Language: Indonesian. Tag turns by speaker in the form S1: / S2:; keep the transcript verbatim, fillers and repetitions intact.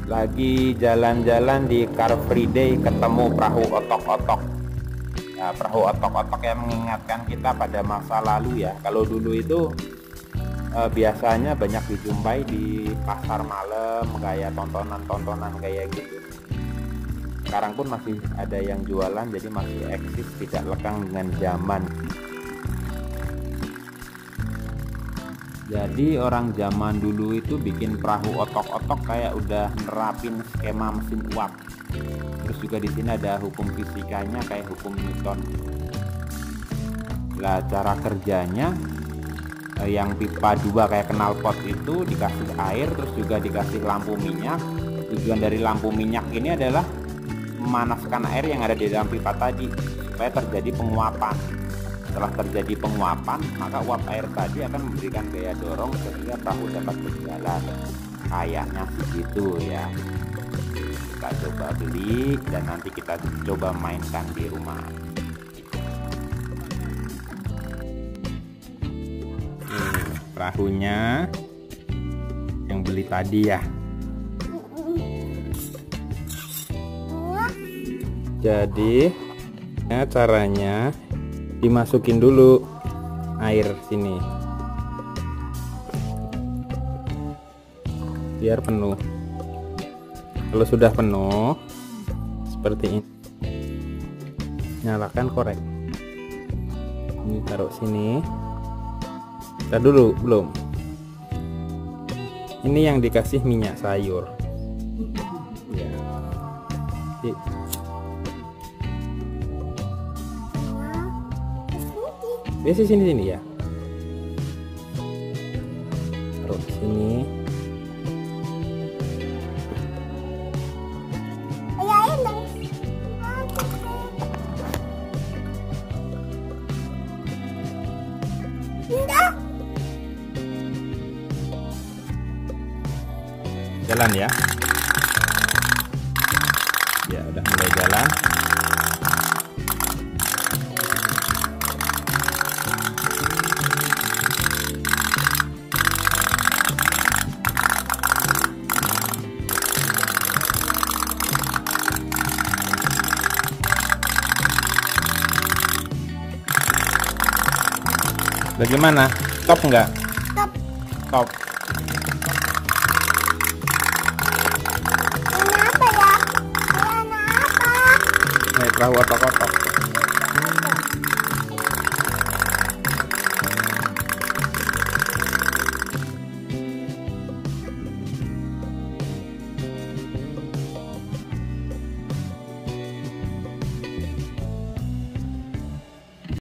S1: lagi jalan-jalan di Car Free Day ketemu perahu otok-otok. Ya, perahu otok-otok yang mengingatkan kita pada masa lalu ya. Kalau dulu itu eh, biasanya banyak dijumpai di pasar malam, kayak tontonan-tontonan kayak gitu. Sekarang pun masih ada yang jualan, jadi masih eksis, tidak lekang dengan zaman. Jadi orang zaman dulu itu bikin perahu otok-otok kayak udah nerapin skema mesin uap. Terus juga di sini ada hukum fisikanya kayak hukum Newton. Lah cara kerjanya eh, yang pipa dua kayak knalpot itu dikasih air, terus juga dikasih lampu minyak. Tujuan dari lampu minyak ini adalah memanaskan air yang ada di dalam pipa tadi supaya terjadi penguapan. Setelah terjadi penguapan, maka uap air tadi akan memberikan gaya dorong sehingga perahu dapat berjalan. Kayaknya segitu ya. Kita coba beli dan nanti kita coba mainkan di rumah. Ini perahunya yang beli tadi ya. Jadi ya caranya dimasukin dulu air sini biar penuh. Kalau sudah penuh seperti ini, nyalakan korek. Ini taruh sini. Kita dulu belum. Ini yang dikasih minyak sayur. Ya. Di, Biasa sini sini ya. Taruh sini. Jalan ya. Ya udah mulai jalan. Bagaimana? Stop enggak?
S2: Stop.
S1: Stop.
S2: Kenapa ya? Kenapa?
S1: Ini perahu otok-otok.